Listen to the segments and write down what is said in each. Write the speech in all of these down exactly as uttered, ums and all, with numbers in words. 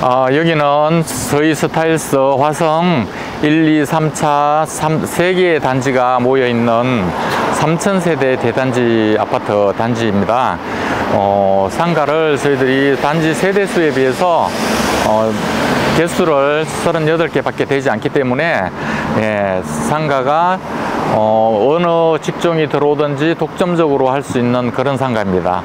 어, 여기는 서희스타일스 화성 일, 이, 삼 차 세 개의 단지가 모여있는 삼천 세대 대단지 아파트 단지입니다. 어, 상가를 저희들이 단지 세대수에 비해서 어, 개수를 서른여덟 개 밖에 되지 않기 때문에 예, 상가가 어, 어느 직종이 들어오든지 독점적으로 할 수 있는 그런 상가입니다.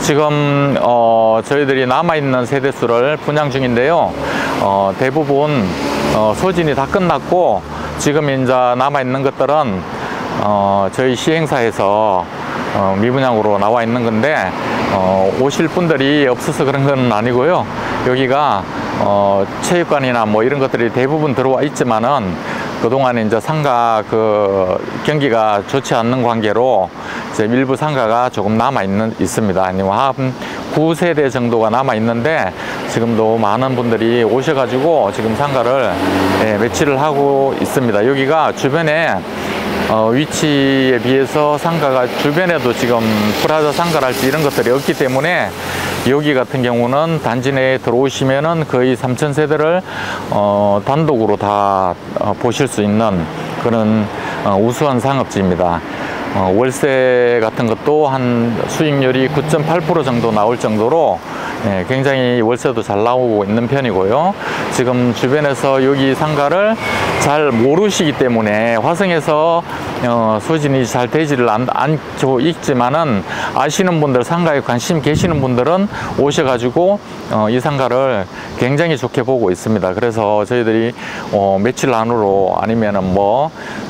지금 어, 저희들이 남아있는 세대수를 분양 중인데요. 어, 대부분 어, 소진이 다 끝났고 지금 이제 남아있는 것들은 어, 저희 시행사에서 어, 미분양으로 나와 있는 건데 어, 오실 분들이 없어서 그런 건 아니고요. 여기가 어, 체육관이나 뭐 이런 것들이 대부분 들어와 있지만은 그동안 이제 상가 그 경기가 좋지 않는 관계로 이제 일부 상가가 조금 남아 있는 있습니다. 아니면 한 구 세대 정도가 남아 있는데 지금도 많은 분들이 오셔가지고 지금 상가를 예, 매치를 하고 있습니다. 여기가 주변에 어, 위치에 비해서 상가가 주변에도 지금 프라자 상가랄지 이런 것들이 없기 때문에 여기 같은 경우는 단지 내에 들어오시면은 거의 삼천 세대를 어, 단독으로 다 어, 보실 수 있는 그런 어, 우수한 상업지입니다. 어, 월세 같은 것도 한 수익률이 구 점 팔 퍼센트 정도 나올 정도로 예, 굉장히 월세도 잘 나오고 있는 편이고요. 지금 주변에서 여기 상가를 잘 모르시기 때문에 화성에서 어, 소진이 잘 되지를 않, 않고 있지만은 아시는 분들, 상가에 관심 계시는 분들은 오셔가지고 어, 이 상가를 굉장히 좋게 보고 있습니다. 그래서 저희들이 어, 며칠 안으로 아니면은 뭐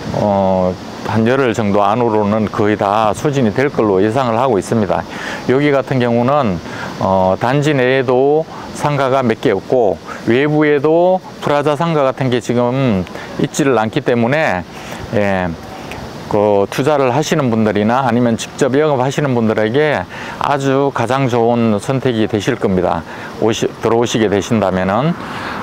어, 한 열흘 정도 안으로는 거의 다 소진이 될 걸로 예상을 하고 있습니다. 여기 같은 경우는 어, 단지 내에도 상가가 몇 개 없고 외부에도 프라자 상가 같은 게 지금 있지를 않기 때문에 예, 그 투자를 하시는 분들이나 아니면 직접 영업하시는 분들에게 아주 가장 좋은 선택이 되실 겁니다. 오시, 들어오시게 되신다면은.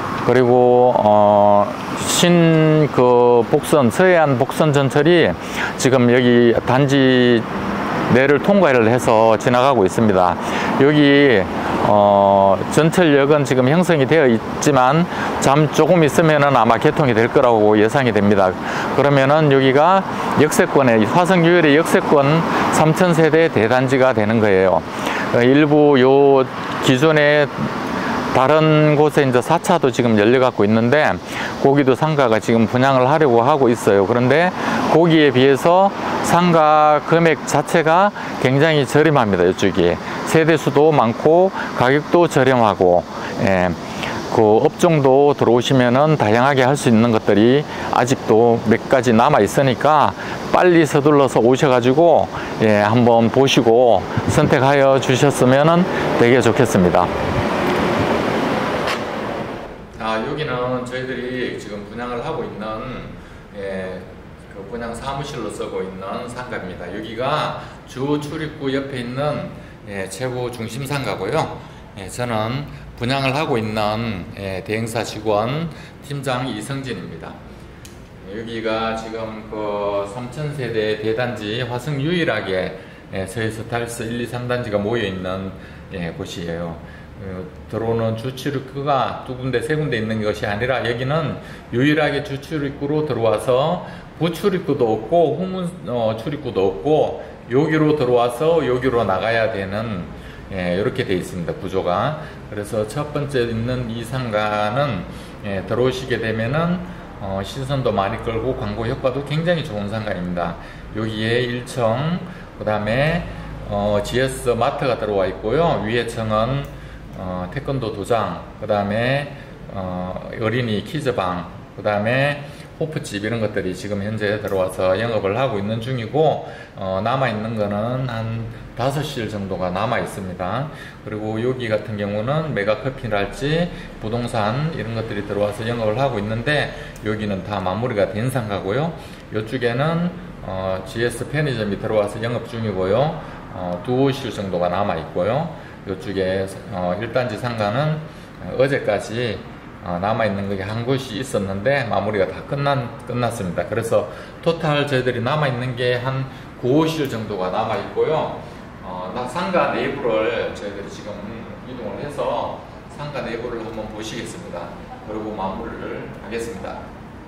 그리고 어, 신 그 복선 서해안 복선 전철이 지금 여기 단지 내를 통과를 해서 지나가고 있습니다. 여기 어, 전철역은 지금 형성이 되어 있지만 잠 조금 있으면은 아마 개통이 될 거라고 예상이 됩니다. 그러면은 여기가 역세권의 화성 유일의 역세권 삼천 세대 대단지가 되는 거예요. 일부 요 기존에 다른 곳에 이제 사 차도 지금 열려갖고 있는데 거기도 상가가 지금 분양을 하려고 하고 있어요. 그런데 거기에 비해서 상가 금액 자체가 굉장히 저렴합니다. 이쪽이 세대수도 많고 가격도 저렴하고 예, 그 업종도 들어오시면은 다양하게 할 수 있는 것들이 아직도 몇 가지 남아 있으니까 빨리 서둘러서 오셔가지고 예, 한번 보시고 선택하여 주셨으면은 되게 좋겠습니다. 아, 여기는 저희들이 지금 분양을 하고 있는 예, 그 분양 사무실로 쓰고 있는 상가입니다. 여기가 주 출입구 옆에 있는 예, 최고 중심 상가고요. 예, 저는 분양을 하고 있는 예, 대행사 직원 팀장 이성진입니다. 예, 여기가 지금 그 삼천 세대 대단지 화성 유일하게 예, 서해스타일스 일, 이, 삼 단지가 모여 있는 예, 곳이에요. 어, 들어오는 주출입구가 두 군데 세 군데 있는 것이 아니라 여기는 유일하게 주출입구로 들어와서 부출입구도 없고 후문 어, 출입구도 없고 여기로 들어와서 여기로 나가야 되는 예, 이렇게 되어 있습니다. 구조가. 그래서 첫 번째 있는 이 상가는 예, 들어오시게 되면은 어, 시선도 많이 끌고 광고 효과도 굉장히 좋은 상가입니다. 여기에 일 층 그 다음에 어, 지에스 마트가 들어와 있고요. 위에 층은 어, 태권도 도장, 그 다음에 어, 어린이 키즈방, 그 다음에 호프집 이런 것들이 지금 현재 들어와서 영업을 하고 있는 중이고 어, 남아있는 거는 한 다섯 실 정도가 남아 있습니다. 그리고 여기 같은 경우는 메가커피랄지 부동산 이런 것들이 들어와서 영업을 하고 있는데 여기는 다 마무리가 된 상가고요. 이쪽에는 어, 지에스 편의점이 들어와서 영업 중이고요. 어, 두 실 정도가 남아 있고요. 이쪽에 어, 일 단지 상가는 어제까지 어, 남아있는 게 한 곳이 있었는데 마무리가 다 끝난, 끝났습니다. 그래서 토탈 저희들이 남아있는 게 한 구 호실 정도가 남아있고요. 어, 상가 내부를 저희들이 지금 이동을 해서 상가 내부를 한번 보시겠습니다. 그리고 마무리를 하겠습니다.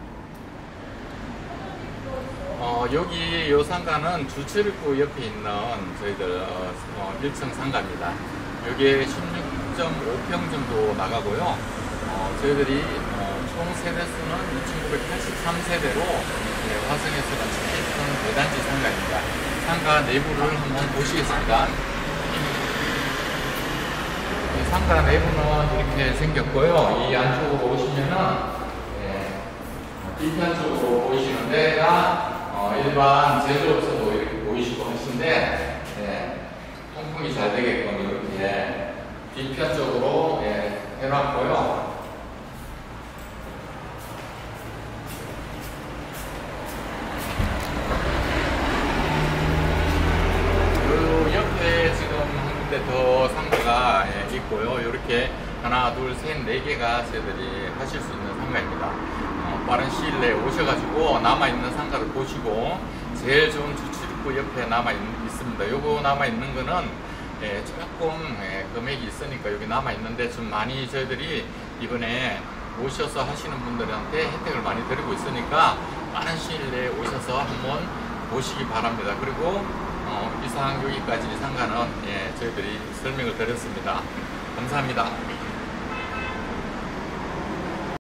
어, 여기 이 상가는 주철입구 옆에 있는 저희들 어, 일 층 상가입니다. 여기에 십육 점 오 평 정도 나가고요. 어, 저희들이 어, 총 세대수는 이천구백팔십삼 세대로 네, 화성에서는 제일 큰 대단지 상가입니다. 상가 내부를 한번 보시겠습니다. 상가 내부는 이렇게 생겼고요. 이 안쪽으로 오시면은 네, 뒤편쪽으로 보이시는 데가 어, 일반 제조업체도 이렇게 보이시고 하신데 네, 통풍이 잘 되게끔 이렇게 뒤편쪽으로 예, 해놨고요. 그 옆에 지금 한 군데 더 상가가 예, 있고요. 이렇게 하나, 둘, 셋, 네 개가 저희들이 하실 수 있는 상가입니다. 어, 빠른 시일 내에 오셔가지고 남아있는 상가를 보시고 제일 좋은 주출입구 옆에 남아 있, 있습니다. 요거 남아 있는 거는 예, 조금 예, 금액이 있으니까 여기 남아 있는데 좀 많이 저희들이 이번에 오셔서 하시는 분들한테 혜택을 많이 드리고 있으니까 빠른 시일 내에 오셔서 한번 보시기 바랍니다. 그리고 어, 이상 여기까지 상가는 예, 저희들이 설명을 드렸습니다. 감사합니다.